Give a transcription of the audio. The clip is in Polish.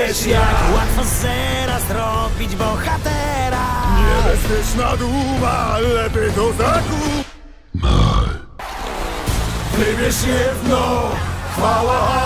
wiesz jak łatwo z zera zrobić bohatera. Niebezpieczna duma, lepiej to zakup. Wybierz jedno, chwała